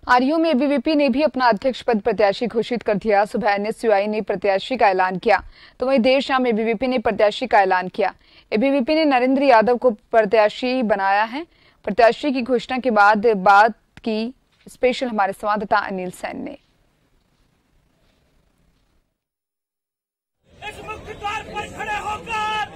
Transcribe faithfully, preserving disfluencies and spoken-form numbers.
RU में ABVP ने भी अपना अध्यक्ष पद प्रत्याशी घोषित कर दिया। सुबह एनएसयूआई ने प्रत्याशी का ऐलान किया, तो वहीं देर शाम एबीवीपी ने प्रत्याशी का ऐलान किया। एबीवीपी ने नरेंद्र यादव को प्रत्याशी बनाया है। प्रत्याशी की घोषणा के बाद बात की स्पेशल हमारे संवाददाता अनिल सैन ने। इस मुख्य द्वार पर खड़े होकर